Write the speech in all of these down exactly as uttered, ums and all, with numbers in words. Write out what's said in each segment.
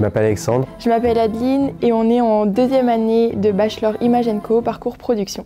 m'appelle Alexandre. Je m'appelle Adeline et on est en deuxième année de Bachelor Image and Co, parcours production.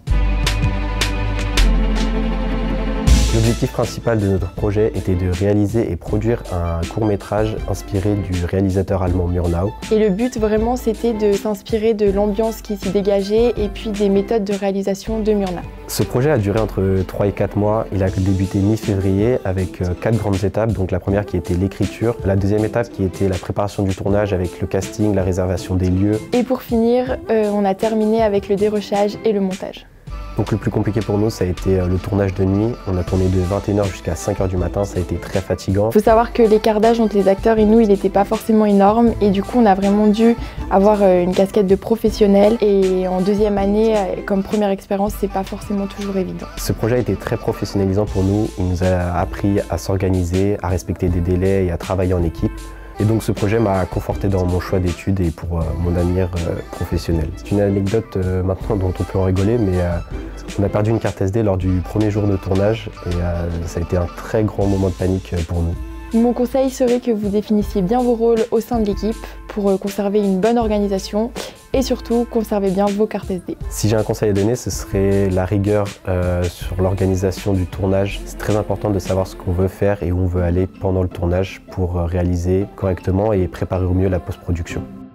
L'objectif principal de notre projet était de réaliser et produire un court-métrage inspiré du réalisateur allemand Murnau. Et le but vraiment c'était de s'inspirer de l'ambiance qui s'y dégageait et puis des méthodes de réalisation de Murnau. Ce projet a duré entre trois et quatre mois. Il a débuté mi-février avec quatre grandes étapes. Donc la première qui était l'écriture, la deuxième étape qui était la préparation du tournage avec le casting, la réservation des lieux. Et pour finir, euh, on a terminé avec le dérochage et le montage. Donc le plus compliqué pour nous, ça a été le tournage de nuit. On a tourné de vingt et une heures jusqu'à cinq heures du matin, ça a été très fatigant. Il faut savoir que l'écart d'âge entre les acteurs et nous, il n'était pas forcément énorme et du coup on a vraiment dû avoir une casquette de professionnel et en deuxième année, comme première expérience, c'est pas forcément toujours évident. Ce projet a été très professionnalisant pour nous. Il nous a appris à s'organiser, à respecter des délais et à travailler en équipe. Et donc ce projet m'a conforté dans mon choix d'études et pour euh, mon avenir euh, professionnel. C'est une anecdote euh, maintenant dont on peut en rigoler, mais euh, on a perdu une carte S D lors du premier jour de tournage et euh, ça a été un très grand moment de panique pour nous. Mon conseil serait que vous définissiez bien vos rôles au sein de l'équipe pour conserver une bonne organisation et surtout conserver bien vos cartes S D. Si j'ai un conseil à donner, ce serait la rigueur euh, sur l'organisation du tournage. C'est très important de savoir ce qu'on veut faire et où on veut aller pendant le tournage pour réaliser correctement et préparer au mieux la post-production.